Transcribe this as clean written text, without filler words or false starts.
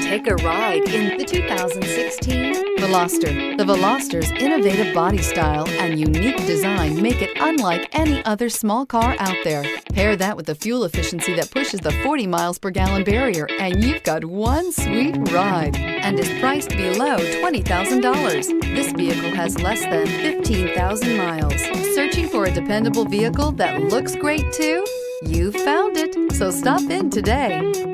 Take a ride in the 2016 Veloster. The Veloster's innovative body style and unique design make it unlike any other small car out there. Pair that with the fuel efficiency that pushes the 40 miles per gallon barrier, and you've got one sweet ride, and is priced below $20,000. This vehicle has less than 15,000 miles. Searching for a dependable vehicle that looks great too? You found it, so stop in today.